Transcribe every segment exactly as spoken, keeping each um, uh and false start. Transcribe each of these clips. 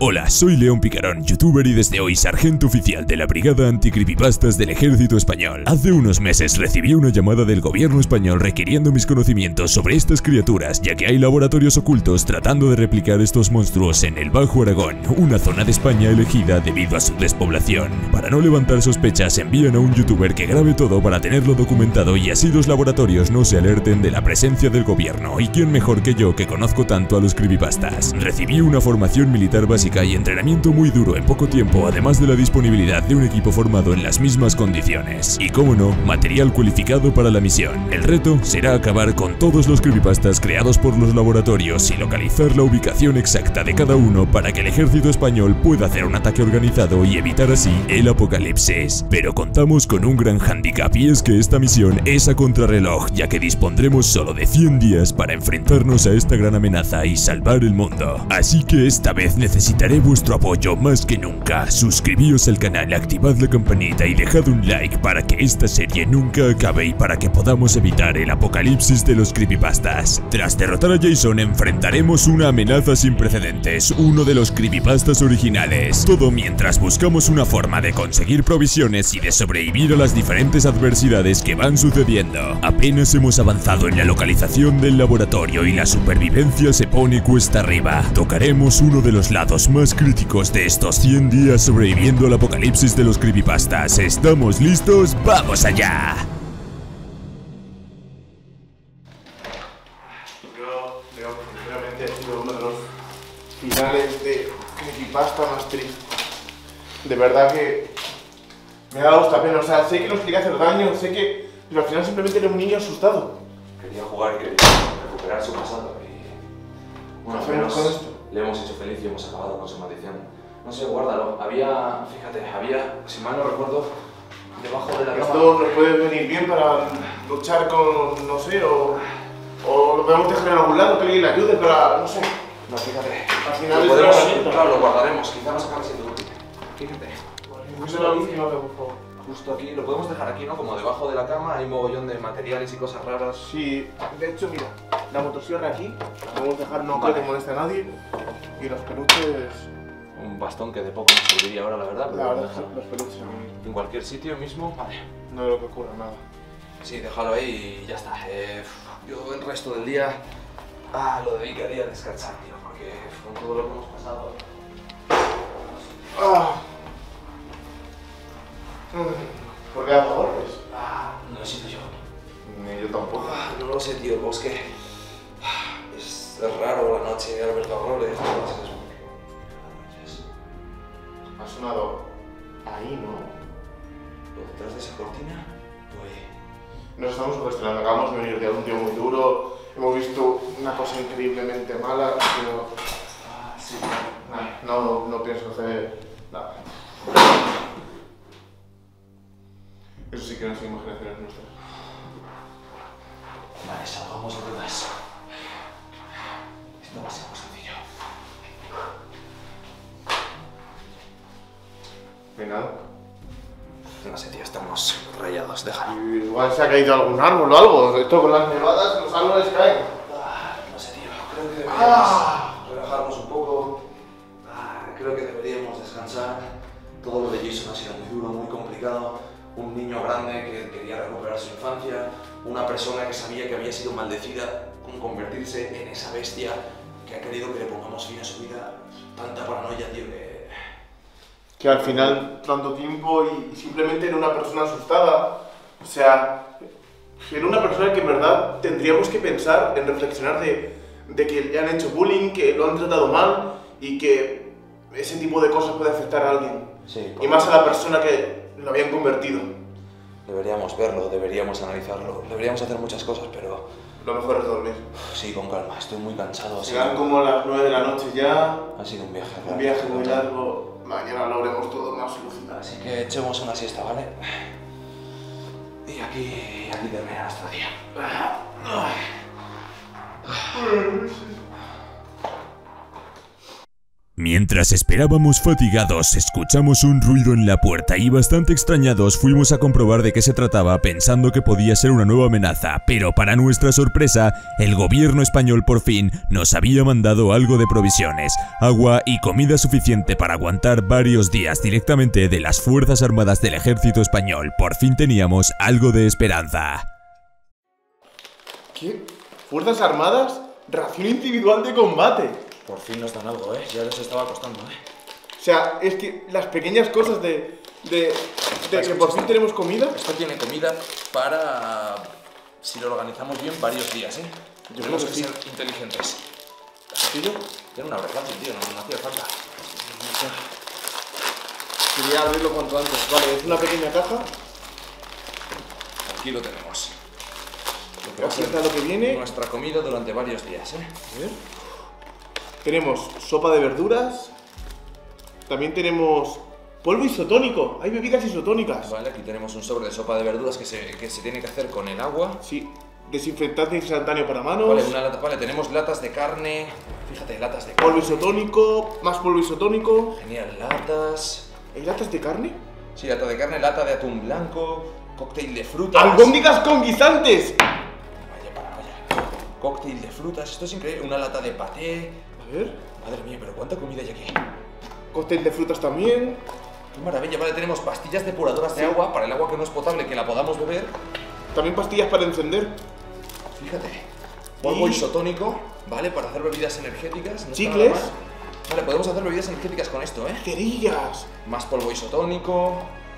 Hola, soy León Picarón, youtuber y desde hoy sargento oficial de la Brigada Anti-Creepypastas del Ejército Español. Hace unos meses recibí una llamada del gobierno español requiriendo mis conocimientos sobre estas criaturas, ya que hay laboratorios ocultos tratando de replicar estos monstruos en el Bajo Aragón, una zona de España elegida debido a su despoblación. Para no levantar sospechas, envían a un youtuber que grabe todo para tenerlo documentado y así los laboratorios no se alerten de la presencia del gobierno. ¿Y quién mejor que yo, que conozco tanto a los creepypastas? Recibí una formación militar básica y entrenamiento muy duro en poco tiempo, además de la disponibilidad de un equipo formado en las mismas condiciones. Y cómo no, material cualificado para la misión. El reto será acabar con todos los creepypastas creados por los laboratorios y localizar la ubicación exacta de cada uno para que el ejército español pueda hacer un ataque organizado y evitar así el apocalipsis. Pero contamos con un gran hándicap, y es que esta misión es a contrarreloj, ya que dispondremos solo de cien días para enfrentarnos a esta gran amenaza y salvar el mundo. Así que esta vez necesitaré vuestro apoyo más que nunca. Suscribíos al canal, activad la campanita y dejad un like para que esta serie nunca acabe y para que podamos evitar el apocalipsis de los creepypastas. Tras derrotar a Jason enfrentaremos una amenaza sin precedentes, uno de los creepypastas originales. Todo mientras buscamos una forma de conseguir provisiones y de sobrevivir a las diferentes adversidades que van sucediendo. Apenas hemos avanzado en la localización del laboratorio y la supervivencia se pone cuesta arriba. Tocaremos uno de los lados más críticos de estos cien días sobreviviendo al apocalipsis de los creepypastas. ¿Estamos listos? ¡Vamos allá! Yo, digamos, sinceramente ha sido uno de los finales de creepypasta más tristes. De verdad que me ha dado esta pena. O sea, sé que nos quería hacer daño, sé que... pero al final simplemente era un niño asustado. Quería jugar, quería recuperar su pasado y... bueno, al menos con esto le hemos hecho feliz y hemos acabado con su maldición. No sé, guárdalo. Había, fíjate, había, si mal no recuerdo, debajo de la cama... Esto nos puede venir bien para luchar con, no sé, o... o lo podemos dejar en algún lado, que alguien le ayude para, no sé. No, fíjate. Al final lo es podemos, herramienta. claro, lo guardaremos. Quizá nos acabe siendo útil. Fíjate. Justo aquí, por favor. Justo aquí, lo podemos dejar aquí, ¿no? Como debajo de la cama hay mogollón de materiales y cosas raras. Sí, de hecho, mira, la motosierra aquí, la podemos dejar, no Vale. creo que moleste a nadie. Y los peluches, Un bastón que de poco nos serviría ahora, la verdad. la pero verdad es que los peluches a mí en cualquier sitio mismo, vale. no creo que ocurra nada. Sí, déjalo ahí y ya está. Eh, yo el resto del día ah, lo dedicaría a descansar, tío, porque con todo lo que hemos pasado... Ah. ¿Por qué apagorres? Ah, no he sido yo. Ni yo tampoco. Ah, no lo sé, tío, el bosque... ah, es, es raro la noche, al ver horrores, todas esas noches. Ha sonado ahí, ¿no? ¿Por detrás de esa cortina? Pues... Nos estamos cuestionando, acabamos de venir de un día muy duro, hemos visto una cosa increíblemente mala, pero... Ah, sí. Nah, no, no pienso hacer nada. Eso sí que no son imaginaciones nuestras. Vale, salgamos de dudas. Esto va a ser muy sencillo. ¿No hay nada? No sé, tío, estamos rayados, déjalo. Igual se ha caído algún árbol o algo, esto con las nevadas los árboles caen. Ah, no sé, tío, creo que deberíamos Ah. relajarnos un poco. Ah, creo que deberíamos descansar. Todo lo de Jason ha sido muy duro, muy complicado. Un niño grande que quería recuperar su infancia, una persona que sabía que había sido maldecida con convertirse en esa bestia que ha querido que le pongamos fin a su vida. Tanta paranoia, tío, que... Que al final, tanto tiempo y simplemente era una persona asustada. O sea, era una persona que en verdad tendríamos que pensar en reflexionar de, de que le han hecho bullying, que lo han tratado mal y que ese tipo de cosas puede afectar a alguien. Sí, Y más a la persona que lo habían convertido. deberíamos verlo, deberíamos analizarlo, deberíamos hacer muchas cosas, pero... Lo mejor es dormir. sí, con calma, estoy muy cansado. Ha Serán sido, como las nueve de la noche ya, ha sido un viaje un raro. viaje muy largo. Mañana lo haremos todo más solucionado. Así que echemos una siesta, ¿vale? Y aquí, aquí termina nuestro día. Mientras esperábamos fatigados, escuchamos un ruido en la puerta y bastante extrañados fuimos a comprobar de qué se trataba pensando que podía ser una nueva amenaza, pero para nuestra sorpresa, el gobierno español por fin nos había mandado algo de provisiones, agua y comida suficiente para aguantar varios días directamente de las Fuerzas Armadas del Ejército Español. Por fin teníamos algo de esperanza. ¿Qué? ¿Fuerzas Armadas? Ración individual de combate. Por fin nos dan algo, ¿eh? Ya les estaba costando, ¿eh? O sea, es que las pequeñas cosas de, de, de que por fin tenemos comida. Esto tiene comida para, si lo organizamos bien, varios días, ¿eh? Yo Tenemos creo que que ser inteligentes. ¿Tío? Tiene una verdad, tío, no, no hacía falta. Quería abrirlo cuanto antes. Vale, es una pequeña caja. Aquí lo tenemos. Lo que va a Aquí ser está lo que viene. nuestra comida durante varios días, ¿eh? A ver. Tenemos sopa de verduras. También tenemos polvo isotónico. Hay bebidas isotónicas. Vale, aquí tenemos un sobre de sopa de verduras que se, que se tiene que hacer con el agua. Sí. Desinfectante instantáneo para manos. Vale, una lata, vale, tenemos latas de carne. Fíjate, latas de carne. Polvo isotónico. Más polvo isotónico. Genial, latas. ¿Hay latas de carne? Sí, lata de carne, lata de atún blanco, cóctel de frutas. ¡Albóndigas con guisantes! Vaya, para, vaya. Cóctel de frutas, esto es increíble. Una lata de paté. A ver. Madre mía, pero cuánta comida hay aquí. Cóctel de frutas también. Qué maravilla, vale, tenemos pastillas depuradoras de agua para el agua que no es potable, que la podamos beber. También pastillas para encender. Fíjate. Polvo Y- isotónico, ¿vale? Para hacer bebidas energéticas. No está Chicles. nada mal. Vale, podemos hacer bebidas energéticas con esto, ¿eh? Cerillas. Más polvo isotónico.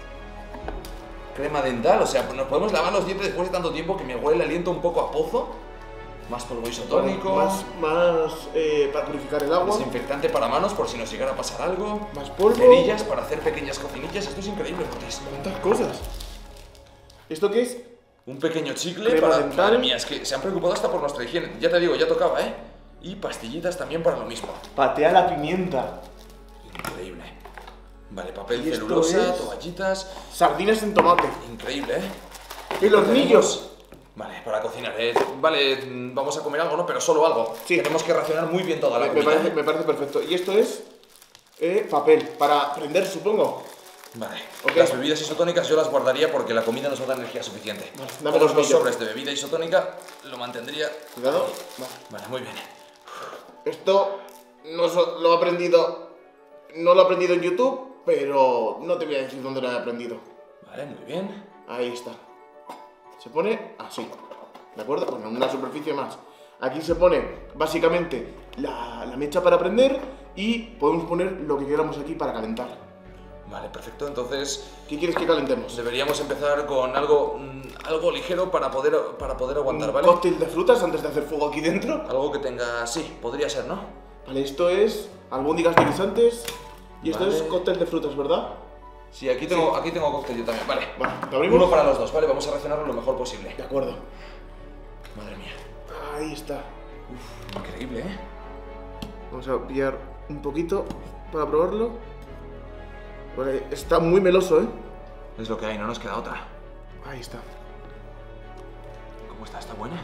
Crema dental, o sea, nos podemos lavar los dientes después de tanto tiempo que me huele el aliento un poco a pozo. Más polvo isotónico. Más, más eh, para purificar el agua. Desinfectante para manos por si nos llegara a pasar algo. Más polvo. Cerillas para hacer pequeñas cocinillas. Esto es increíble, porque es ¿Cuántas cosas? ¿Esto qué es? un pequeño chicle Crema para... dental. Madre mía, es que se han preocupado hasta por nuestra higiene. Ya te digo, ya tocaba, ¿eh? Y pastillitas también para lo mismo. Patea la pimienta. Increíble. Vale, papel ¿Y esto celulosa, es? toallitas. Sardinas en tomate. Increíble, ¿eh? El hornillos. Vale, para cocinar, ¿eh? Vale, mm, vamos a comer algo, ¿no? Pero solo algo. Sí. Tenemos que racionar muy bien toda la Me, me comida. parece, me parece perfecto. Y esto es eh, papel para prender, supongo. Vale. Ok. Las bebidas isotónicas yo las guardaría porque la comida nos va a dar energía suficiente. Vale, dame Todos los los millos. sobres de bebida isotónica lo mantendría. Cuidado. ahí. Vale. Vale, muy bien. Esto no so- lo he aprendido. No lo he aprendido en YouTube, pero no te voy a decir dónde lo he aprendido. Vale, muy bien. Ahí está. Se pone así. ¿De acuerdo? Bueno, una superficie más. Aquí se pone básicamente la, la mecha para prender y podemos poner lo que queramos aquí para calentar. Vale, perfecto. Entonces ¿Qué quieres que calentemos? deberíamos empezar con algo, mm, algo ligero para poder, para poder aguantar, Un ¿vale? cóctel de frutas antes de hacer fuego aquí dentro. Algo que tenga... Sí, podría ser, ¿no? Vale, esto es albóndigas de guisantes y esto Vale. es cóctel de frutas, ¿verdad? Sí, aquí tengo, aquí tengo cóctel yo también. Vale. Vale, ¿lo abrimos? Uno para los dos, ¿vale? Vamos a racionarlo lo mejor posible. De acuerdo. Madre mía. Ahí está. Increíble, ¿eh? Vamos a pillar un poquito para probarlo. Vale, está muy meloso, ¿eh? Es lo que hay, no nos queda otra. Ahí está. ¿Cómo está? ¿Está buena?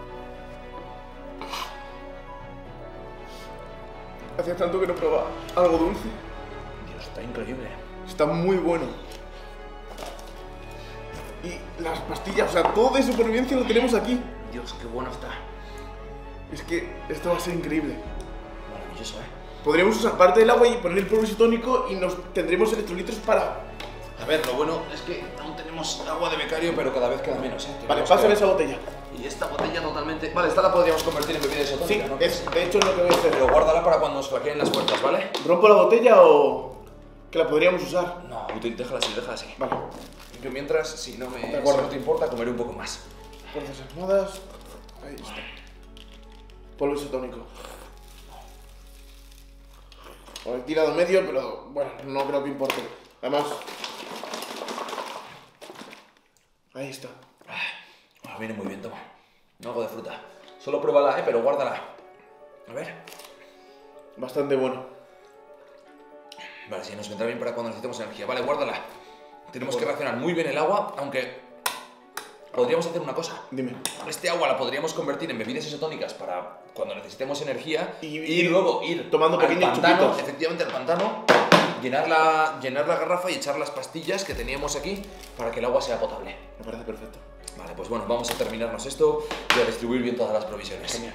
Hacía tanto que no probaba algo dulce. Dios, está increíble. Está muy bueno. Y las pastillas, o sea, todo de supervivencia lo tenemos aquí. Dios, qué bueno está. Es que esto va a ser increíble. Maravilloso, ¿eh? Podríamos usar parte del agua y poner el polvo isotónico y nos tendremos electrolitos para... A ver, lo bueno es que aún tenemos agua de becario, pero cada vez queda menos, ¿eh? Vale, Tenemos pásame que- esa botella. Y esta botella totalmente... Vale, esta la podríamos convertir en bebida Sí, isotónica, ¿no? es, de hecho es lo que voy a hacer. Pero guárdala para cuando nos flaqueen las puertas, ¿vale? ¿Rompo la botella o que la podríamos usar? No, util- déjala así, déjala así. Vale. Yo mientras, si no, me, De acuerdo. si no te importa, comeré un poco más. Fuerzas armadas. Ahí está. Polvo isotónico. He tirado medio, pero bueno, no creo que importe. Además... Ahí está. Ah, viene muy bien, toma. Algo de fruta. Solo pruébala, ¿eh? Pero guárdala. A ver. Bastante bueno. Vale, sí, nos vendrá bien para cuando necesitemos energía. Vale, guárdala. Tenemos que racionar muy bien el agua, aunque podríamos hacer una cosa. Dime. Este agua la podríamos convertir en bebidas isotónicas para cuando necesitemos energía y, y luego ir tomando al pequeños pantano, chupitos. efectivamente al pantano, llenar la, llenar la garrafa y echar las pastillas que teníamos aquí para que el agua sea potable. Me parece perfecto. Vale, pues bueno, vamos a terminarnos esto y a distribuir bien todas las provisiones. Genial.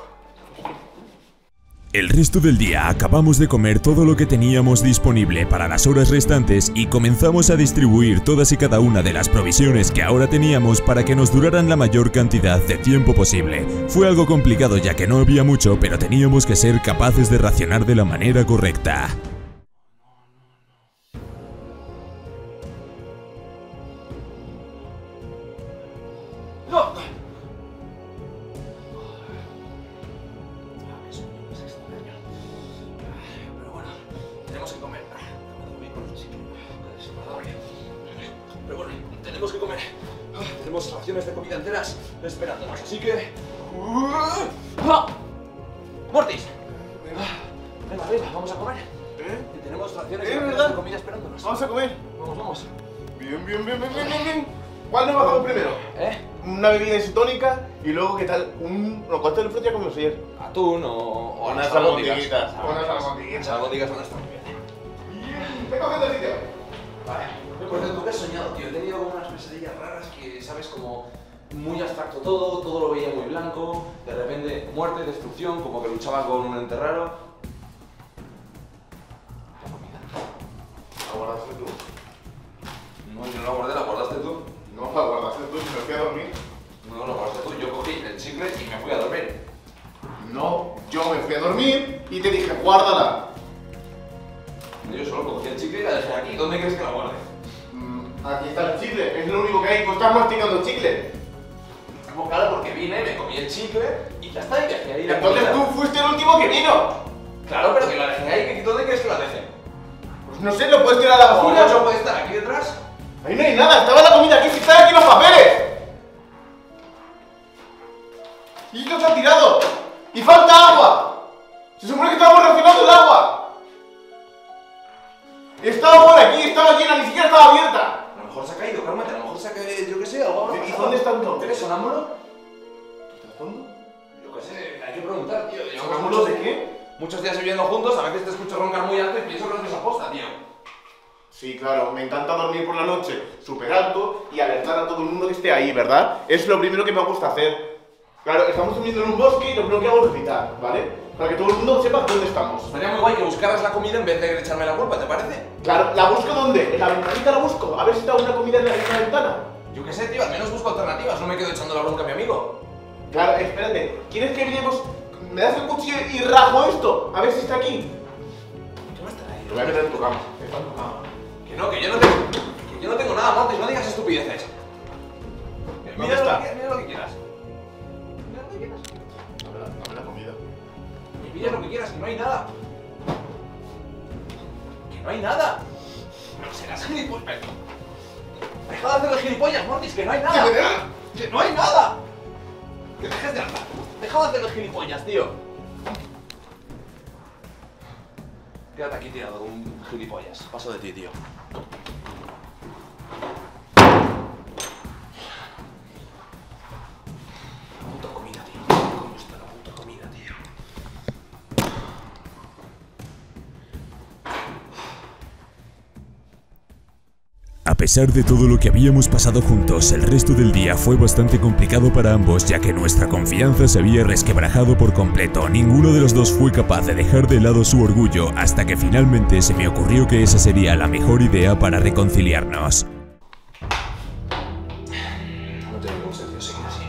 El resto del día acabamos de comer todo lo que teníamos disponible para las horas restantes y comenzamos a distribuir todas y cada una de las provisiones que ahora teníamos para que nos duraran la mayor cantidad de tiempo posible. Fue algo complicado ya que no había mucho, pero teníamos que ser capaces de racionar de la manera correcta. Pero bueno, tenemos que comer. Tenemos raciones de comida enteras esperándonos, así que... ¡Ah! ¡Mortis! Venga, arriba, vamos a comer. ¿Eh? Que tenemos raciones ¿Eh, de verdad? comida esperándonos. Vamos a comer. Vamos, vamos. Bien, bien, bien, bien, bien, bien, bien. ¿Cuál nos bajamos primero? ¿Eh? Una bebida isotónica y luego, ¿qué tal? Un... No, ¿cuánto de fruta ya comimos ayer? Atún o... o Unas las albóndigas. albondiguitas. Las Unas albondiguitas. Las albóndigas van a estar muy bien. Bien. Ve cogiendo sitio. Vale. Por cierto, ¿tú qué has soñado, tío? He tenido como unas pesadillas raras que, ¿sabes? Como muy abstracto todo, todo lo veía muy blanco, de repente muerte, destrucción, como que luchaba con un ente raro. La comida. ¿La guardaste tú? No, yo no la guardé, la guardaste tú. No, la guardaste tú, me fui a dormir. No, la guardaste tú. Yo cogí el chicle y me fui a dormir. No, yo me fui a dormir y te dije, guárdala. Yo solo cogí el chicle y la dejé aquí. ¿Dónde crees que la guardé? Mm, aquí está el chicle, es lo único que hay. Pues estás masticando el chicle. Como claro, porque vine, me comí el chicle y ya está, y dejé ahí la Entonces comida. tú fuiste el último que vino. Claro, pero que la dejé ahí. ¿Dónde crees que la dejé? Pues no sé, lo puedes tirar a la ¿Cómo basura. mucho puede estar aquí detrás? Ahí no hay nada, estaba la comida aquí, si están aquí los papeles. Y esto se ha tirado. Y falta agua. Se supone que estábamos racionando el agua. Estaba por aquí, estaba llena, ni siquiera estaba abierta. A lo mejor se ha caído, cálmate, a lo mejor se ha caído, yo qué sé, algo habrá ¿Y pasado. dónde está entonces? ¿Eres sonámbulo? ¿Estás tonto? Yo qué sé, hay que preguntar, tío. Llevamos ¿Sonámbulo muchos- de qué? Muchos días viviendo juntos, a veces te escucho roncar muy alto y pienso que no es aposta, tío. Sí, claro, me encanta dormir por la noche súper alto y alertar a todo el mundo que esté ahí, ¿verdad? Es lo primero que me gusta hacer. Claro, estamos durmiendo en un bosque y lo primero que hago es gritar, ¿vale? Para que todo el mundo sepa dónde estamos. Estaría muy guay que buscaras la comida en vez de echarme la culpa, ¿te parece? Claro, ¿la busco dónde? En la ventanita la busco, a ver si está una comida en la misma ventana. Yo qué sé, tío, al menos busco alternativas, no me quedo echando la bronca a mi amigo. Claro, espérate, ¿quieres que miremos? ¿Me das el cuchillo y rajo esto? A ver si está aquí. ¿Qué va a estar ahí? Lo voy a meter en tu cama. Está en tu cama. Que no, que yo no tengo, que yo no tengo nada, Montes, no digas estupideces. ¿Dónde Mira lo, está? que, mira lo que quieras. Mira lo que quieras. Dame la, dame la comida. Que mires lo que quieras, que no hay nada. Que no hay nada. Pero serás gilipollas. Deja de hacer el gilipollas, Mortis, que no hay nada. Que no hay nada. Que dejes de hablar. Deja de hacer el gilipollas, tío. Quédate aquí tirado, un gilipollas. Paso de ti, tío. La puta comida, tío. ¿Cómo está la puta comida, tío? A pesar de todo lo que habíamos pasado juntos, el resto del día fue bastante complicado para ambos, ya que nuestra confianza se había resquebrajado por completo. Ninguno de los dos fue capaz de dejar de lado su orgullo, hasta que finalmente se me ocurrió que esa sería la mejor idea para reconciliarnos. No tiene ningún sentido seguir así.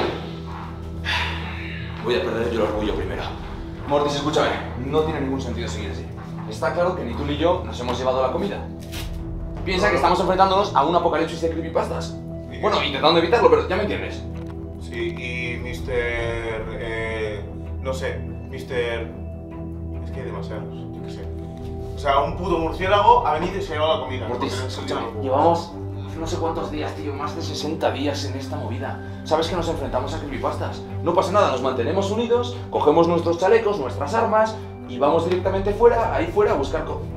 Voy a perder yo el orgullo primero. Mortis, escúchame. No tiene ningún sentido seguir así. Está claro que ni tú ni yo nos hemos llevado la comida. Piensa que estamos enfrentándonos a un apocalipsis de creepypastas. Bueno, intentando evitarlo, pero ya me entiendes. Sí, y mister... Eh, no sé, mister... Es que hay demasiados, yo qué sé. O sea, un puto murciélago ha venido y se ha llevado la comida. Mortis, Porque no escúchame. entendemos. Llevamos no sé cuántos días, tío. Más de sesenta días en esta movida. Sabes que nos enfrentamos a creepypastas. No pasa nada, nos mantenemos unidos, cogemos nuestros chalecos, nuestras armas y vamos directamente fuera, ahí fuera, a buscar co...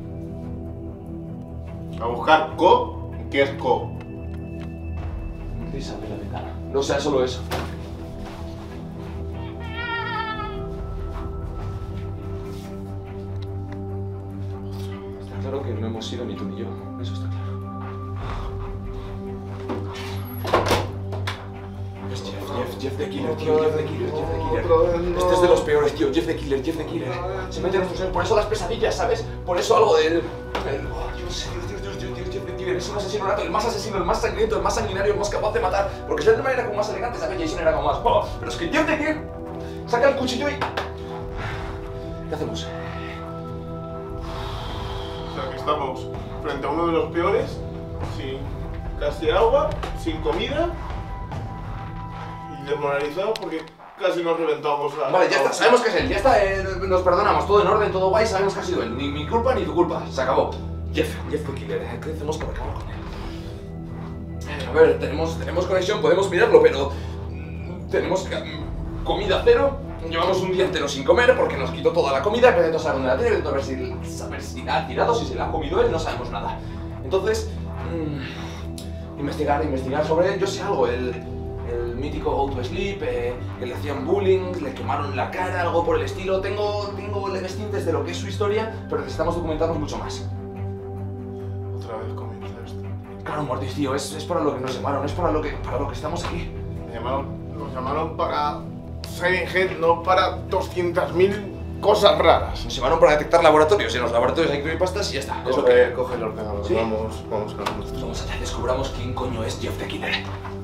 A buscar co, ¿qué es co? Mortis, abre la ventana. No sea solo eso. Está claro que no hemos sido ni tú ni yo. Eso está claro. Es Jeff, Jeff, Jeff the Killer, tío. Jeff the Killer, Jeff the Killer. Este es de los peores, tío. Jeff the Killer, Jeff the Killer. Se mete en nuestro ser. Por eso las pesadillas, ¿sabes? Por eso algo del... El... Oh, Dios, Dios, Dios, Dios, Dios, Jeff the Killer. Es un asesino nato, el más asesino, el más sangriento, el más sanguinario, el más capaz de matar. Porque Slenderman era como más elegante, ¿sabes? Jason era como más... Oh, pero es que Jeff the Killer saca el cuchillo y... ¿Qué hacemos? O sea, que estamos frente a uno de los peores, sin casi agua, sin comida y desmoralizados porque casi nos reventamos la... Vale, ya está, sabemos que es él, ya está, eh, nos perdonamos, todo en orden, todo guay, sabemos que ha sido él. Ni mi culpa ni tu culpa, se acabó. Jeff, Jeff the Killer, ¿qué hacemos para acabar con él? Eh, a ver, tenemos, tenemos conexión, podemos mirarlo, pero... mm, tenemos mm, comida cero. Llevamos un día entero sin comer porque nos quitó toda la comida, que intentó saber dónde la tiene, intentó ver si, saber si la ha tirado, si se la ha comido él, no sabemos nada. Entonces, mmm, investigar, investigar sobre él. Yo sé algo, el, el mítico Go to Sleep, eh, que le hacían bullying, le quemaron la cara, algo por el estilo. Tengo, tengo leves tintes de lo que es su historia, pero necesitamos documentarnos mucho más. Otra vez comienza esto. Claro, Mortis, tío, es, es para lo que nos llamaron, es para lo que, para lo que estamos aquí. Me llamaron, nos llamaron para Silent Head, no para doscientas mil cosas raras. Nos llamaron para detectar laboratorios, y en los laboratorios hay creepypastas y ya está. Es lo que... Coge el ordenador, ¿Sí? vamos, vamos a ver nuestro. Vamos allá, descubramos quién coño es Jeff the Killer.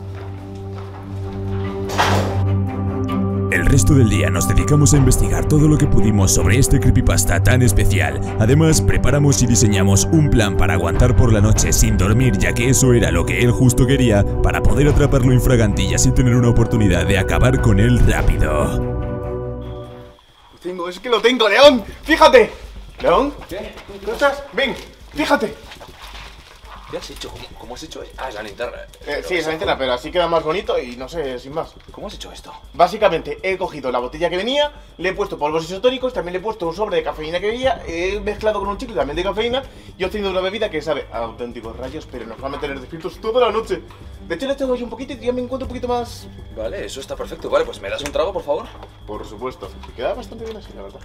El resto del día nos dedicamos a investigar todo lo que pudimos sobre este creepypasta tan especial. Además, preparamos y diseñamos un plan para aguantar por la noche sin dormir, ya que eso era lo que él justo quería, para poder atraparlo infraganti y así tener una oportunidad de acabar con él rápido. Lo tengo, es que lo tengo, León. Fíjate. León, ¿Qué? ¿dónde estás? Ven, fíjate. ¿Qué has hecho? ¿Cómo, cómo has hecho? Ah, es la linterna. Eh, sí, esa linterna, pero así queda más bonito y no sé, sin más. ¿Cómo has hecho esto? Básicamente he cogido la botella que venía, le he puesto polvos isotónicos, también le he puesto un sobre de cafeína que venía, he mezclado con un chicle también de cafeína y he obtenido una bebida que sabe a auténticos rayos, pero nos va a mantener despiertos toda la noche. De hecho, le tengo yo un poquito y ya me encuentro un poquito más... Vale, eso está perfecto. Vale, pues ¿me das un trago, por favor? Por supuesto. Queda bastante bien así, la verdad.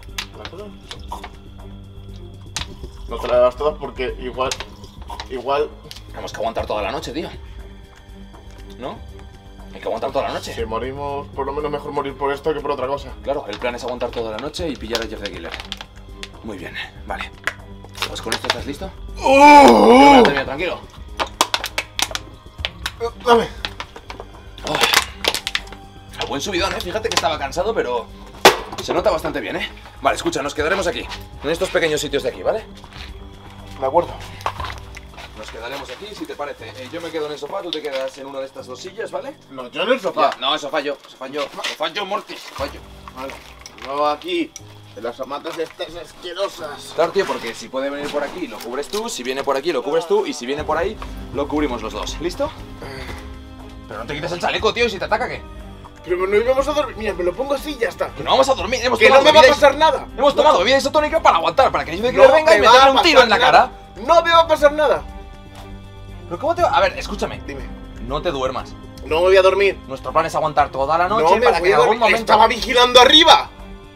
No te la bebas todas porque igual... Igual... Tenemos que aguantar toda la noche, tío. ¿No? Hay que aguantar toda la noche. Si morimos, por lo menos mejor morir por esto que por otra cosa. Claro, el plan es aguantar toda la noche y pillar a Jeff the Killer. Muy bien, vale. Pues con esto, ¿estás listo? ¡Oh! Termina, tranquilo. Dame. Oh. Buen subidón, ¿eh? Fíjate que estaba cansado, pero se nota bastante bien, ¿eh? Vale, escucha, nos quedaremos aquí, en estos pequeños sitios de aquí, ¿vale? De acuerdo. Nos quedaremos aquí, si te parece. Eh, yo me quedo en el sofá, tú te quedas en una de estas dos sillas, ¿vale? No, yo en el sofá. Ya, no, el sofá yo, sofá yo, sofá yo, Mortis, sofá yo. Vale. No aquí. De las amatas estas asquerosas. Claro, tío, porque si puede venir por aquí, lo cubres tú, si viene por aquí, lo cubres tú, y si viene por ahí, lo cubrimos los dos. ¿Listo? Pero no te quites el chaleco, tío, y si te ataca, ¿qué? Pero no íbamos a dormir. Mira, me lo pongo así y ya está. Que no vamos a dormir, hemos Que no tomado me va a bebida pasar nada. Hemos tomado bebida isotónica para aguantar, para que el Jeff the No Killer venga y me va meterle a un tiro en la pasar cara. nada. No me va a pasar nada. ¿Pero cómo te va? A ver, escúchame. Dime. No te duermas. No me voy a dormir. Nuestro plan es aguantar toda la noche No me para voy que en a algún dormir. momento... Estaba vigilando arriba.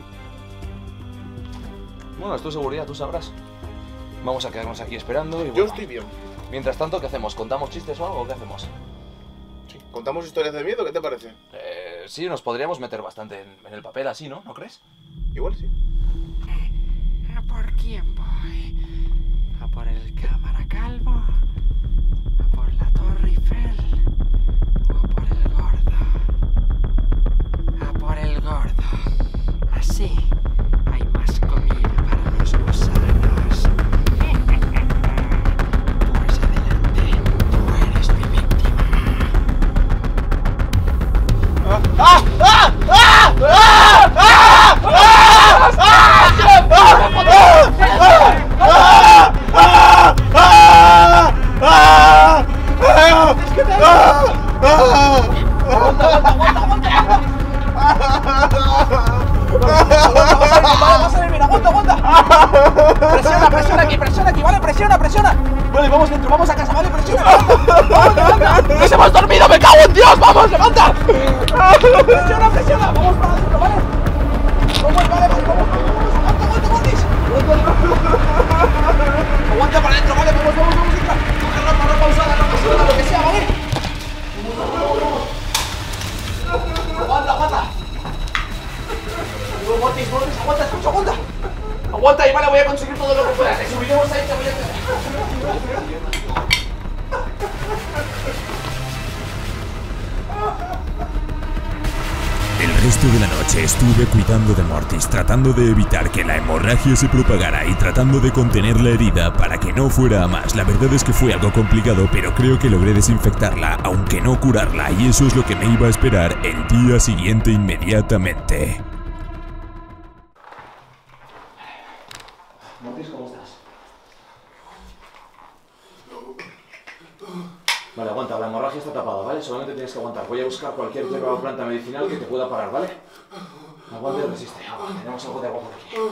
Bueno, es tu seguridad, tú sabrás. Vamos a quedarnos aquí esperando y Yo bueno. estoy bien. Mientras tanto, ¿qué hacemos? ¿Contamos chistes o algo? ¿Qué hacemos? Sí. ¿Contamos historias de miedo? ¿Qué te parece? Eh, sí, nos podríamos meter bastante en, en el papel así, ¿no? ¿No crees? Igual sí. ¿A por quién voy? ¿A por el cámara calvo? ¿A por la Torre Eiffel? ¿O a por el gordo? A por el gordo. Así hay más comida para los gusanos. Pues adelante, tú eres mi víctima. ¡Ah! ¡Ah! ¡Ah! ¡Ah! ¡Ah! ¡Ah! ¡Ah! Presiona, presiona aquí, presiona aquí, vale, presiona, presiona. Vale, vamos dentro, vamos a casa, vale, presiona. Aguanta, aguanta. ¡Nos hemos dormido! me cago en Dios! ¡Vamos, levanta! ¡Presiona, presiona! ¡Vamos para adentro, ¿vale? ¡Vamos, vale, vale! ¡Vamos, vamos! ¡Aguanta, aguanta, Mortis! ¡Aguanta para adentro, vale! ¡Vamos, vamos, vamos! ¡Entra! ¡Coge la mano pausada, no pausada, lo que sea, ¿vale? ¡Aguanta, aguanta! No, Mortis, Mortis, aguanta, escucha, aguanta. Aguanta y vale, voy a conseguir todo lo que pueda. Te subiremos ahí, te voy a hacer. El resto de la noche estuve cuidando de Mortis, tratando de evitar que la hemorragia se propagara y tratando de contener la herida para que no fuera a más. La verdad es que fue algo complicado, pero creo que logré desinfectarla, aunque no curarla, y eso es lo que me iba a esperar el día siguiente inmediatamente. Mortis, ¿cómo estás? Vale, aguanta, la hemorragia está tapada, ¿vale? Solamente tienes que aguantar. Voy a buscar cualquier hierba o planta medicinal que te pueda parar, ¿vale? Aguanta y resiste. Agua, tenemos algo de agua por aquí.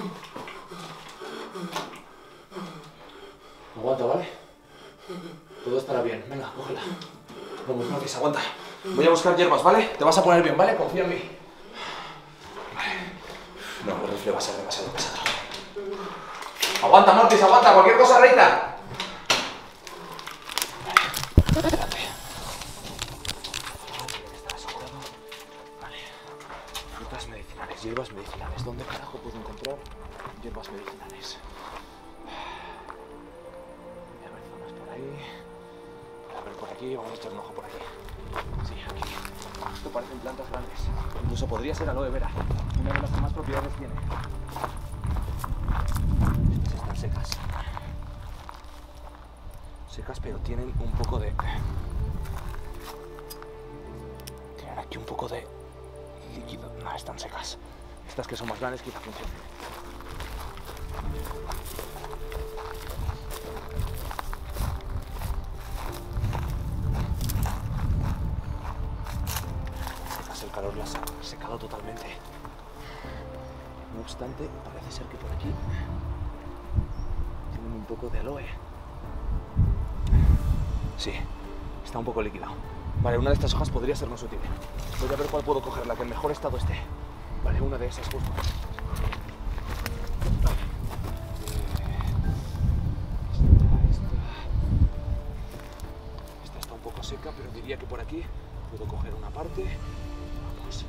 Aguanta, ¿vale? Todo estará bien. Venga, cógela. Vamos, Mortis, aguanta. Voy a buscar hierbas, ¿vale? Te vas a poner bien, ¿vale? Confía en mí. Vale. No, el rifle va a ser demasiado pesado. Aguanta, Mortis, aguanta. Cualquier cosa, reina. Espérate. ¿Estás asegurado? Vale. Frutas medicinales, hierbas medicinales. ¿Dónde carajo puedo encontrar hierbas medicinales? Voy a ver zonas por ahí. Voy a ver por aquí. Vamos a echar un ojo por aquí. Sí, aquí. Esto parecen plantas grandes. Incluso podría ser aloe vera. Una de las que más propiedades tiene. Estas están secas. Secas, pero tienen un poco de... Tienen aquí un poco de líquido. No, están secas. Estas que son más grandes quizá funcionen. Secas, el calor las ha secado totalmente. No obstante, parece ser que por aquí tienen un poco de aloe. Sí, está un poco líquido. Vale, una de estas hojas podría sernos útil. Voy a ver cuál puedo coger, la que en mejor estado esté. Vale, una de esas justo. Esta, esta está un poco seca, pero diría que por aquí puedo coger una parte. Vamos.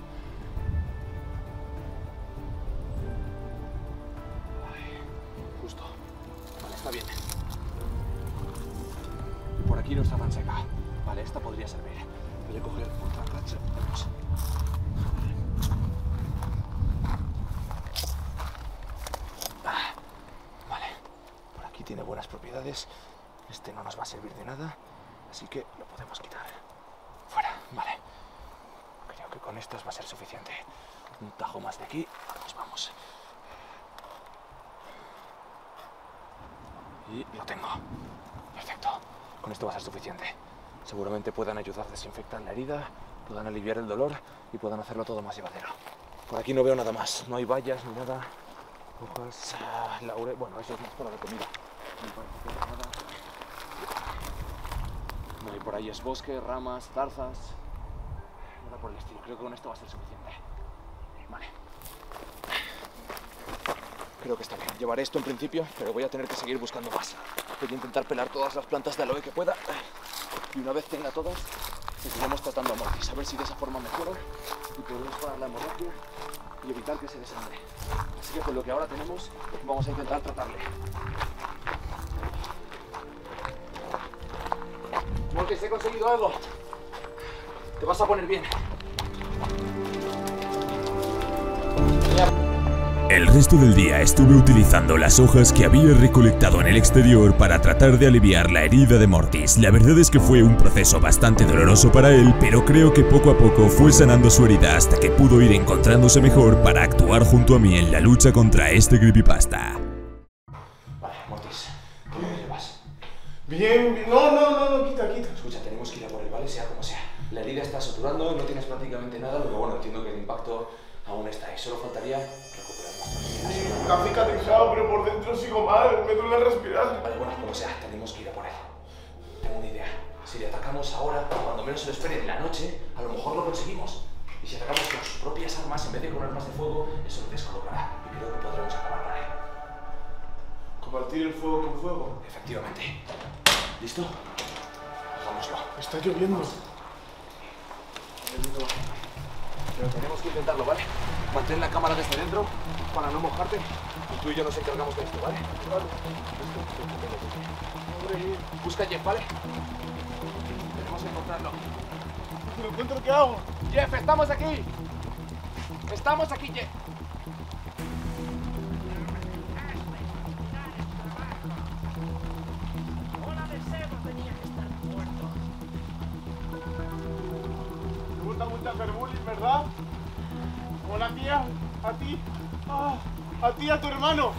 Vale, justo. Vale, está bien. Por aquí no está tan seca. Vale, esta podría servir. Voy a coger otra racha. Vamos. Ah, vale. Por aquí tiene buenas propiedades. Este no nos va a servir de nada. Así que lo podemos quitar. Fuera. Vale. Creo que con estas va a ser suficiente. Un tajo más de aquí. Vamos, vamos. Y lo tengo. Perfecto. Con esto va a ser suficiente. Seguramente puedan ayudar a desinfectar la herida, puedan aliviar el dolor y puedan hacerlo todo más llevadero. Por aquí no veo nada más. No hay vallas ni nada. Hojas, ah, laurel... Bueno, eso es más para la comida. No parece que haya nada. No hay por ahí es bosque, ramas, zarzas... Nada por el estilo. Creo que con esto va a ser suficiente. Vale. Creo que está bien. Llevaré esto en principio, pero voy a tener que seguir buscando más. Voy a intentar pelar todas las plantas de aloe que pueda. Y una vez tenga todas, seguiremos tratando a Mortis. A ver si de esa forma mejora y podemos parar la hemorragia y evitar que se desangre. Así que con lo que ahora tenemos, vamos a intentar tratarle. Mortis, he conseguido algo. Te vas a poner bien. El resto del día estuve utilizando las hojas que había recolectado en el exterior para tratar de aliviar la herida de Mortis. La verdad es que fue un proceso bastante doloroso para él, pero creo que poco a poco fue sanando su herida hasta que pudo ir encontrándose mejor para actuar junto a mí en la lucha contra este creepypasta. Vale, Mortis, ¿cómo lo llevas? Bien, bien. No, no, no, no, quita, quita. Escucha, tenemos que ir a por él, ¿vale? Sea como sea. La herida está suturando, no tienes prácticamente nada, pero bueno, entiendo que el impacto aún está ahí. Solo faltaría recuperar más. Está cicatrizado, pero por dentro sigo mal. Me duele respirar. Vale, bueno, como sea, tenemos que ir a por él. Tengo una idea. Si le atacamos ahora, cuando menos se lo esperen en la noche, a lo mejor lo conseguimos. Y si atacamos con sus propias armas en vez de con armas de fuego, eso lo descolocará. Y creo que podremos acabar con él. ¿Compartir el fuego con fuego? Efectivamente. ¿Listo? Hagámoslo. Está lloviendo. Pero tenemos que intentarlo, ¿vale? Mantén la cámara desde dentro para no mojarte. Y tú y yo nos encargamos de esto, ¿vale? Vale. Busca a Jeff, ¿vale? Tenemos que encontrarlo. Si lo encuentro, ¿qué hago? Jeff, estamos aquí. Estamos aquí, Jeff. Hola de Sebo tenía que estar muerto. Te gusta mucho hacer bullying, ¿verdad? Hola, tía. A ti. Ah, a ti, a tu hermano.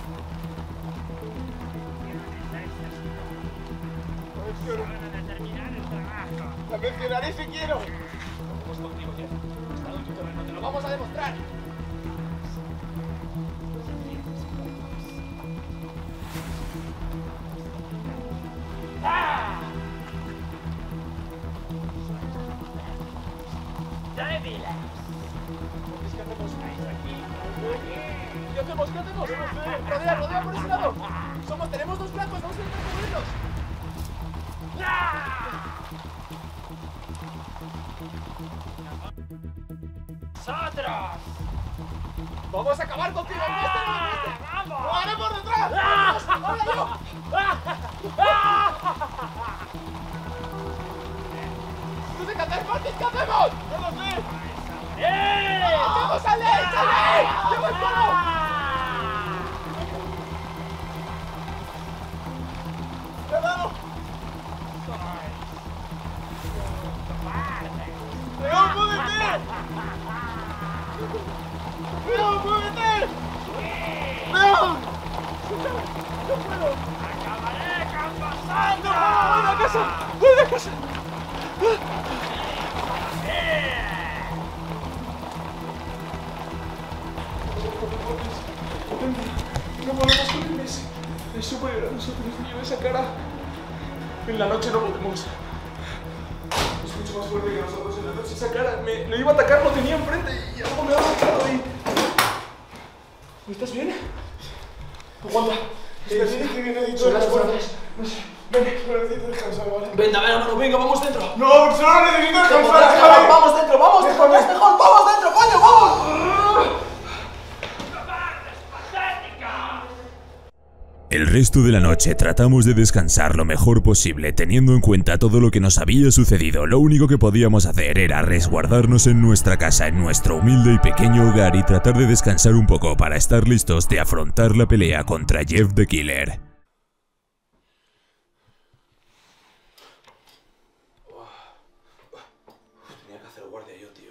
Van a terminar el trabajo. La mencionaré si quiero. Vamos contigo, Jeff. Estado en tu terreno, te lo vamos a demostrar. ¡Ah! ¡Débiles! ¿Qué hacemos? Aquí. ¿Qué hacemos? ¿Qué hacemos? Rodea, rodea por ese lado. Somos, tenemos dos flancos, vamos a intentar cubrirlos. ¡Nosotros! Vamos a acabar contigo. ¡Vamos! ¡Lo haré por detrás! ¡Ahora yo! ¿Tú de qué haces, Martín? ¿Qué hacemos? ¡No lo sé! ¡Eh! ¡Vamos, sale! ¡Sale! ¡Llevo el fuego! ¡Me ha dado! ¡León, muévete! ¡León, muévete! ¡León! ¡Acabaré con vosotros! ¡Ven a casa! ¡Ven a casa! No podemos con él, es, es superior a nosotros, tío, esa cara. En la noche no podemos. Es mucho más fuerte que nosotros en la noche. Esa cara, me, me iba a atacar, lo tenía enfrente y algo me ha sacado ahí. ¿Estás bien? Aguanta. ¿Estás bien? ¿Qué bien he dicho? Son las fuerzas. No sé. Ven, pero necesito descansar, ¿vale? Venga, venga, mano, venga, vamos dentro. No, solo necesito descansar, Vamos, déjame. vamos dentro, vamos, te pones mejor, vamos dentro, coño, vamos. El resto de la noche tratamos de descansar lo mejor posible, teniendo en cuenta todo lo que nos había sucedido. Lo único que podíamos hacer era resguardarnos en nuestra casa, en nuestro humilde y pequeño hogar, y tratar de descansar un poco para estar listos de afrontar la pelea contra Jeff the Killer. Tenía que hacer guardia yo, tío.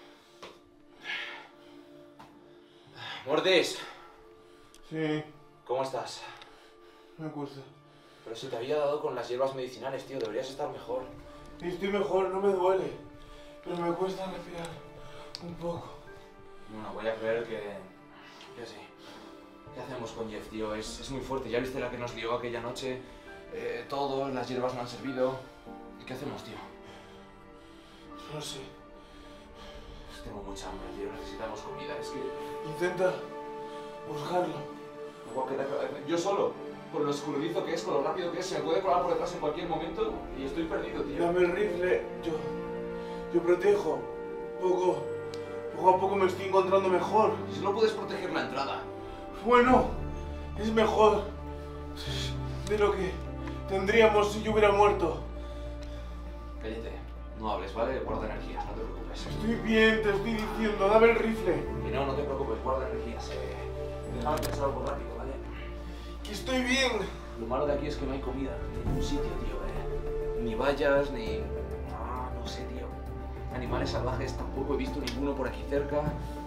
Mordis, Sí, ¿cómo estás? me cuesta. Pero si te había dado con las hierbas medicinales, tío, deberías estar mejor. Estoy mejor, no me duele. Pero me cuesta respirar un poco. No, voy a creer que... que sí. ¿Qué hacemos con Jeff, tío? Es, es muy fuerte. ¿Ya viste la que nos lió aquella noche? Eh, todo, las hierbas no han servido. ¿Qué hacemos, tío? No sé. Pues tengo mucha hambre, tío. Necesitamos comida. Es que... Intenta buscarlo. me voy a quedar- Yo solo, con lo escurridizo que es, con lo rápido que es, se me puede colar por detrás en cualquier momento y estoy perdido, tío. Dame el rifle, yo, yo protejo. Poco, poco a poco me estoy encontrando mejor. Si no puedes proteger la entrada. Bueno, es mejor de lo que tendríamos si yo hubiera muerto. Cállate, no hables, ¿vale? Guarda energías, no te preocupes. Estoy bien, te estoy diciendo, dame el rifle. Y no, no te preocupes, guarda energías. Eh, déjame pensar algo rápido, ¿vale? Que estoy bien. Lo malo de aquí es que no hay comida en ningún sitio, tío, ¿eh? Ni vallas, ni... Ah, no sé, tío. Animales salvajes tampoco he visto ninguno por aquí cerca.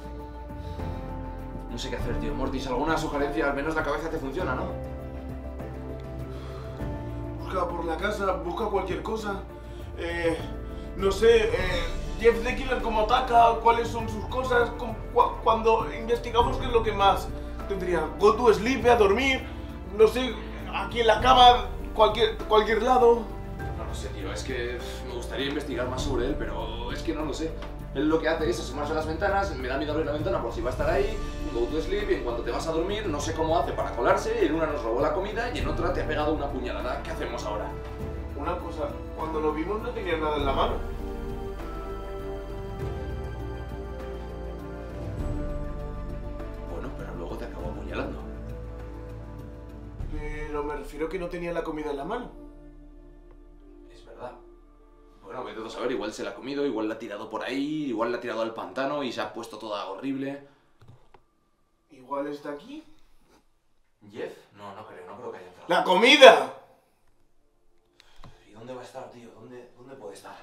No sé qué hacer, tío. Mortis, alguna sugerencia, al menos la cabeza te funciona, ¿no? Busca por la casa, busca cualquier cosa. Eh, no sé, eh, Jeff the Killer cómo ataca, cuáles son sus cosas, cu- cu- cuando investigamos qué es lo que más tendría. Go to sleep, ve a dormir, no sé, aquí en la cama, cualquier, cualquier lado. No, No sé, tío, es que me gustaría investigar más sobre él, pero es que no lo sé. Él lo que hace es asomarse a las ventanas, me da miedo abrir la ventana por si va a estar ahí, un go to sleep, y en cuanto te vas a dormir, no sé cómo hace para colarse, en una nos robó la comida y en otra te ha pegado una puñalada. ¿Qué hacemos ahora? Una cosa, cuando lo vimos no tenía nada en la mano. Bueno, pero luego te acabó apuñalando. Pero me refiero que no tenía la comida en la mano. Es verdad. Bueno, vete a saber, igual se la ha comido, igual la ha tirado por ahí, igual la ha tirado al pantano y se ha puesto toda horrible. Igual está aquí. ¿Jeff? No, no creo, no creo que haya entrado. ¡La comida! ¿Y dónde va a estar, tío? ¿Dónde, dónde puede estar?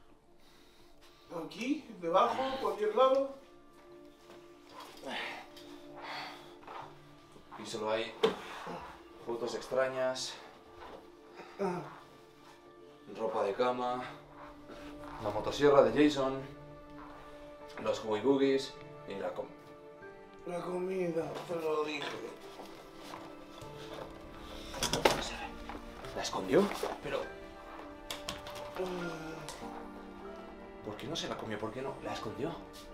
Aquí, debajo, cualquier lado. Y solo hay fotos extrañas, ropa de cama, la motosierra de Jason, los Woogie Boogies y la com... La comida, te lo dije. ¿La escondió? Pero... ¿por qué no se la comió? ¿Por qué no? ¿La escondió?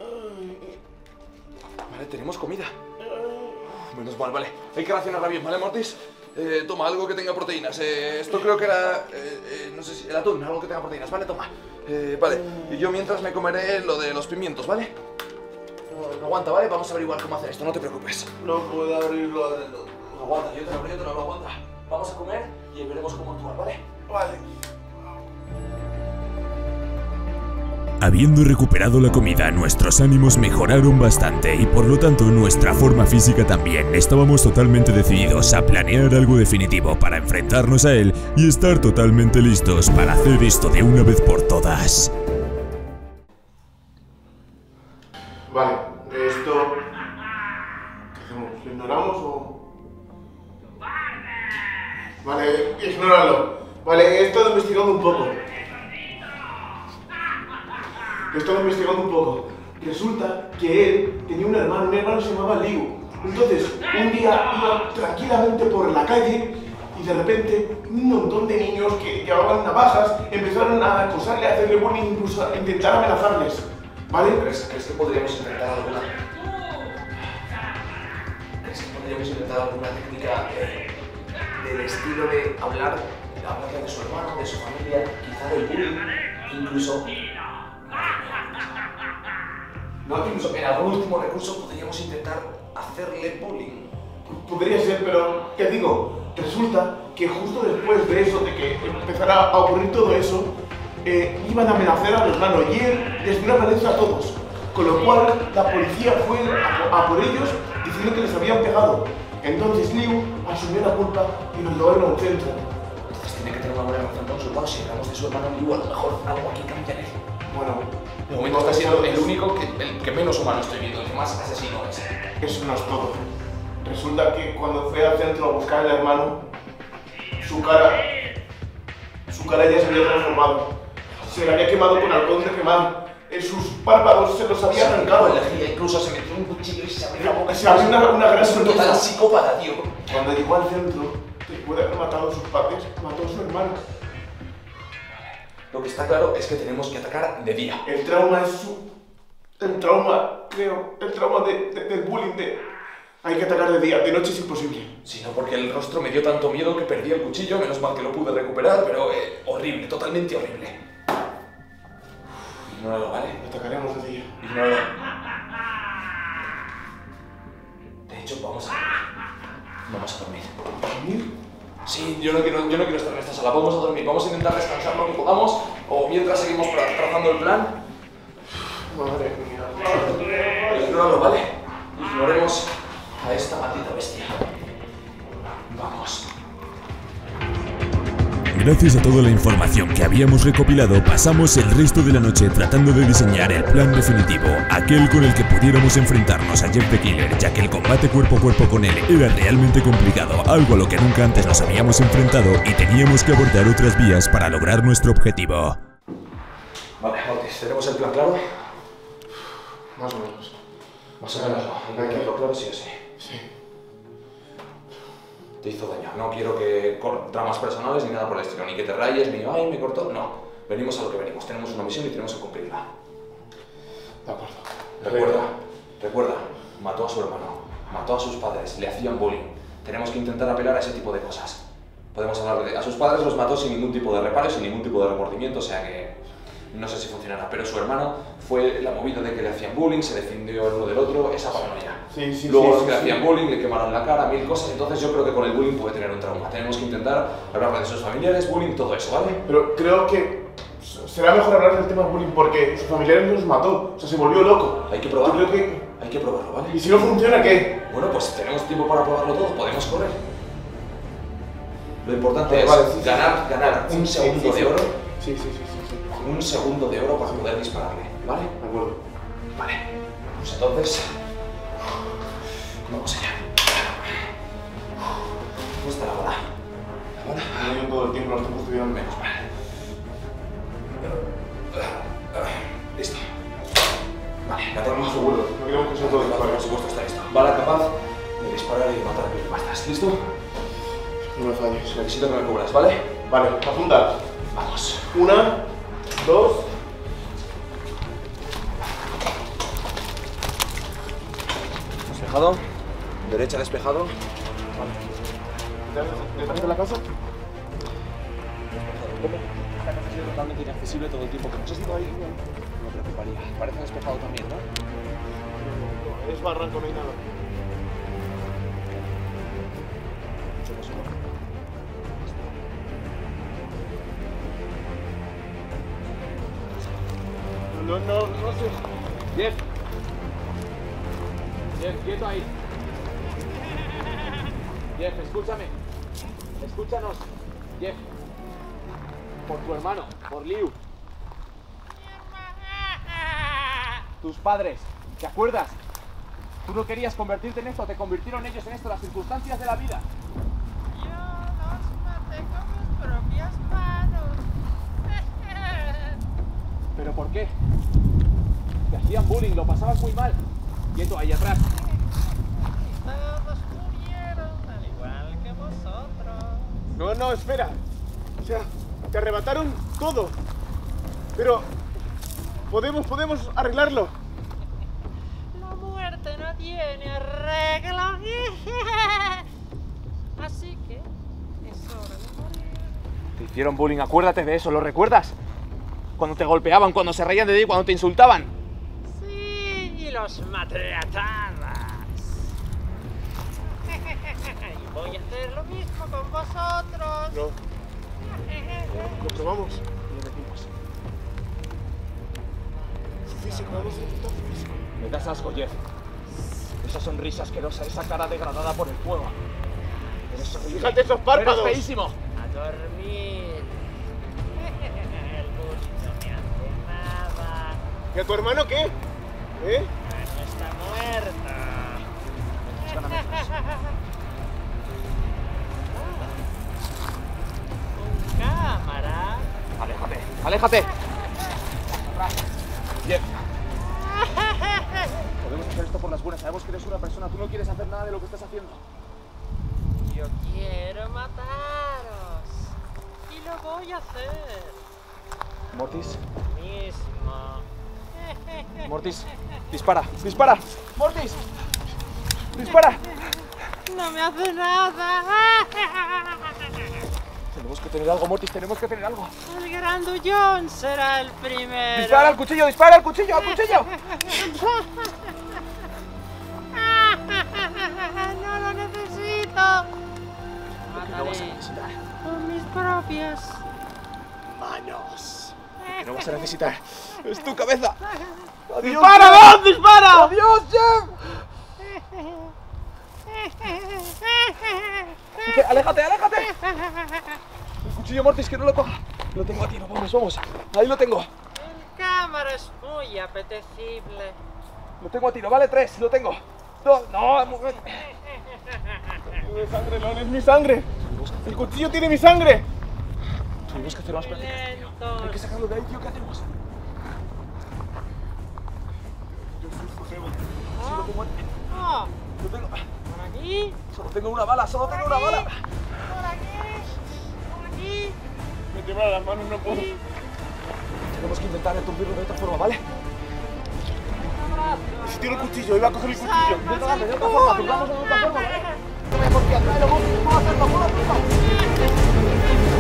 Vale, tenemos comida. Menos mal, vale. Hay que racionarla bien, ¿vale, Mortis? Eh, toma, algo que tenga proteínas. Eh, esto creo que era... Eh, eh, no sé si... el atún, algo que tenga proteínas. Vale, toma. Eh, vale. Y yo mientras me comeré lo de los pimientos, ¿vale? No, aguanta, ¿vale? Vamos a averiguar cómo hacer esto, no te preocupes. No puedo abrirlo del todo. Aguanta, yo te lo abro, yo te lo abro, aguanta. Vamos a comer y veremos cómo actuar, ¿vale? Vale. Habiendo recuperado la comida, nuestros ánimos mejoraron bastante y por lo tanto nuestra forma física también. Estábamos totalmente decididos a planear algo definitivo para enfrentarnos a él y estar totalmente listos para hacer esto de una vez por todas. Vale, esto... ¿qué hacemos? ¿Lo ignoramos o...? Vale, ignóralo. Vale, he estado investigando un poco. He estado investigando un poco. Resulta que él tenía un hermano, un hermano se llamaba Liu. Entonces, un día iba tranquilamente por la calle y de repente un montón de niños que llevaban navajas empezaron a acosarle, a hacerle bullying, incluso a intentar amenazarles. ¿Vale? ¿Crees, ¿Crees que podríamos intentar alguna... ¿Crees que podríamos intentar alguna técnica eh, del estilo de hablar, hablarle de su hermano, de su familia, quizá del bullying, incluso... No, incluso en algún último recurso podríamos intentar hacerle bullying. Podría ser, pero te digo, resulta que justo después de eso, de que empezara a ocurrir todo eso, eh, iban a amenazar al hermano y él les dio una paliza a todos. Con lo cual la policía fue a, a por ellos diciendo que les habían pegado. Entonces Liu asumió la culpa y nos llevaron a un centro. Entonces tiene que tener una buena relación con su hermano. Si hablamos de su hermano Liu, a lo mejor algo aquí cambia en él. Bueno, de momento está siendo el único que, el que menos humano estoy viendo, el que más asesino es. Eso no es todo. Resulta que cuando fue al centro a buscar al hermano, su cara, su cara ya se había transformado. Se le había quemado con alcohol de quemar. En sus párpados se los había arrancado. Incluso se metió un cuchillo y se abrió la boca. Se abrió una, una gran Es un total psicópata, tío. Cuando llegó al centro, después de haber matado a sus padres, mató a su hermano. Lo que está claro es que tenemos que atacar de día. El trauma es su... El trauma, creo, el trauma de, de, del bullying de... Hay que atacar de día, de noche es imposible. Sí, no, porque el rostro me dio tanto miedo que perdí el cuchillo, menos mal que lo pude recuperar, pero eh, horrible, totalmente horrible. Ignóralo, ¿vale? Atacaremos de día. Ignóralo. De hecho, vamos a... Vamos a dormir. ¿Dormir? Sí, yo no quiero, yo no quiero estar en esta sala, vamos a dormir, vamos a intentar descansar lo que podamos, o mientras seguimos tra trazando el plan. Madre mía. Ignóralo, ¿vale? Ignoremos a esta maldita bestia. Vamos. Gracias a toda la información que habíamos recopilado, pasamos el resto de la noche tratando de diseñar el plan definitivo, aquel con el que pudiéramos enfrentarnos a Jeff the Killer, ya que el combate cuerpo a cuerpo con él era realmente complicado, algo a lo que nunca antes nos habíamos enfrentado y teníamos que abordar otras vías para lograr nuestro objetivo. Vale, Mortis, ¿tenemos el plan claro? Más o menos. Más o menos, no. Hay que tenerlo claro sí o sí. Sí. te hizo daño. No quiero que cor dramas personales ni nada por el estilo, ni que te rayes, ni ay, me cortó. No, venimos a lo que venimos. Tenemos una misión y tenemos que cumplirla. De acuerdo. Recuerda, recuerda, mató a su hermano, mató a sus padres, le hacían bullying. Tenemos que intentar apelar a ese tipo de cosas. Podemos hablar de... A sus padres los mató sin ningún tipo de reparo y sin ningún tipo de remordimiento, o sea que no sé si funcionará. Pero su hermano fue la movida de que le hacían bullying, se defendió el uno del otro, esa paranoia. Sí, sí, Luego sí, los sí, que le sí. hacían bullying, le quemaron la cara, mil cosas. Entonces yo creo que con el bullying puede tener un trauma. Tenemos que intentar hablar de sus familiares, bullying, todo eso, ¿vale? Pero creo que será mejor hablar del tema bullying porque sus familiares los mató, o sea, se volvió loco. Hay que probarlo. Yo creo que... Hay que probarlo, ¿vale? ¿Y si no funciona qué? Bueno, pues tenemos tiempo para probarlo todo, podemos correr. Lo importante Vale, es vale, sí, sí, ganar, sí. ganar un Sí, segundo sí, sí. de oro, Sí, sí, sí, sí, sí. un segundo de oro para poder dispararle, ¿vale? De acuerdo. Vale, pues entonces, vamos allá. ¿Dónde está la bola? La bola. No yo todo el tiempo lo estoy estudiando menos. Listo. Vale, la Estamos tenemos. seguros, no queremos que sea todo Vale, disparo. por supuesto está listo. Bala capaz de disparar y de matar a creepypastas. ¿Listo? No me falles. Necesito que me cubras, ¿vale? Vale, apunta. Vamos. Una, dos... Despejado. Derecha despejado. ¿Detrás de la casa? Esta casa ha sido totalmente inaccesible todo el tiempo que hemos estado ahí. No me preocuparía. Parece despejado también, ¿no? Es barranco, no hay nada. Mucho más solo. No, no, no sé. Jeff. Jeff, quieto ahí. Jeff, escúchame. Escúchanos. Jeff. Por tu hermano, por Liu. Tus padres, ¿te acuerdas? Tú no querías convertirte en esto, te convirtieron ellos en esto, las circunstancias de la vida. Yo los maté con mis propias manos. ¿Pero por qué? Te hacían bullying, lo pasabas muy mal. Quieto ahí atrás. Todos murieron al igual que vosotros. No, no, espera. O sea, te arrebataron todo. Pero... Podemos, podemos arreglarlo. La muerte no tiene arreglo. Así que es hora de morir. Te hicieron bullying, acuérdate de eso, ¿lo recuerdas? Cuando te golpeaban, cuando se reían de ti, cuando te insultaban. Sí, y los maté a todos. Y voy a hacer lo mismo con vosotros. No, lo probamos. Lo decimos. Físico, vamos a intentar físico. Me das asco, Jeff. Esa sonrisa asquerosa, esa cara degradada por el fuego. Eres horrible. Fíjate esos párpados. Eres feísimo. A dormir. El bullying no me hace nada. ¿Y a tu hermano qué? ¿Eh? No está muerto. Un cámara. Aléjate, aléjate. Jeff. Podemos hacer esto por las buenas. Sabemos que eres una persona. Tú no quieres hacer nada de lo que estás haciendo. Yo quiero mataros. Y lo voy a hacer. Mortis. Mismo. Mortis. Dispara. Dispara. Mortis. Dispara. No me hace nada. Tenemos que tener algo, Mortis. Tenemos que tener algo. El grandullón será el primero. Dispara al cuchillo. Dispara al cuchillo. Al cuchillo. No lo necesito. ¿Qué no vas a necesitar? Con mis propias Manos. ¿Qué no vas a necesitar? Es tu cabeza. Adiós, ¡Dispara, Jeff. Don! ¡Dispara! ¡Adiós, Jeff! ¡Aléjate, aléjate! El cuchillo, Mortis, que no lo coja. Lo tengo a tiro, vamos, vamos. Ahí lo tengo. El cámara es muy apetecible. Lo tengo a tiro, vale, tres, lo tengo. Dos, no, mu- Mi sangre, Lon, es mi sangre. El cuchillo tiene mi sangre. Tenemos que hacer más prácticas. Hay que Lentos. sacarlo de ahí, tío, ¿qué hacemos? Sí, lo tengo a Oh, Lo tengo. por aquí. ¿Y? Solo tengo una bala, solo tengo una bala. ¿Por aquí? ¿Por aquí? Me tiemblan las manos, no puedo. Tenemos que intentar entumbirlo de otra forma, ¿vale? Si tiene el cuchillo, iba a coger el cuchillo. Intenta darle de otra forma, tumbamos de otra forma, ¿vale? No me confías, tráelo, vos, puedo hacerlo, puedo hacerlo.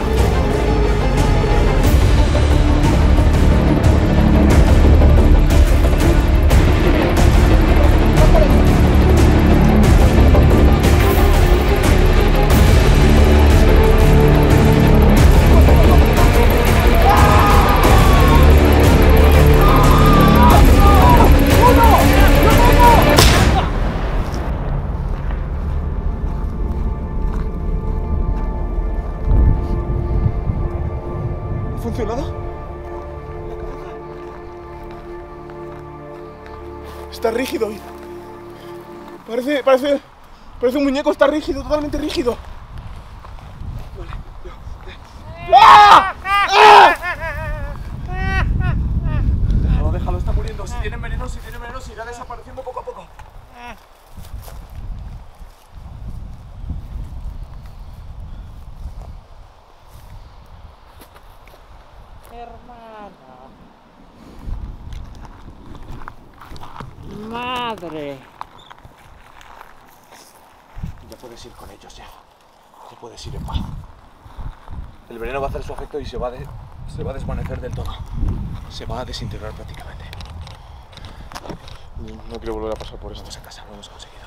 ¿Ha funcionado? Está rígido. Parece, parece, parece un muñeco, está rígido, totalmente rígido. ¡Ah! ¡Ah! Déjalo, déjalo, está muriendo. Si tiene veneno, si tiene veneno, se irá desapareciendo poco a poco. Hermana. Madre. Ya puedes ir con ellos, ya. Ya puedes ir en paz. El veneno va a hacer su efecto y se va a, de- se va a desvanecer del todo. Se va a desintegrar prácticamente. No quiero volver a pasar por esto. Vamos a casa, lo hemos conseguido.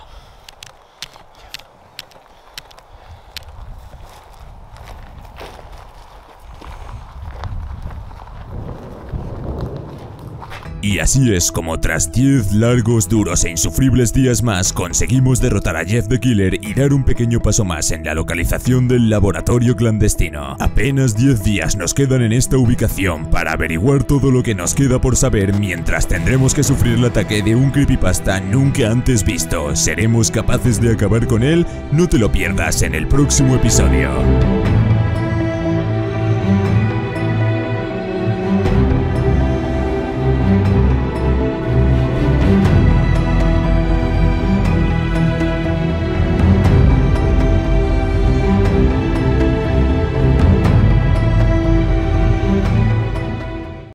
Y así es como tras diez largos, duros e insufribles días más conseguimos derrotar a Jeff the Killer y dar un pequeño paso más en la localización del laboratorio clandestino. Apenas diez días nos quedan en esta ubicación para averiguar todo lo que nos queda por saber mientras tendremos que sufrir el ataque de un creepypasta nunca antes visto. ¿Seremos capaces de acabar con él? No te lo pierdas en el próximo episodio.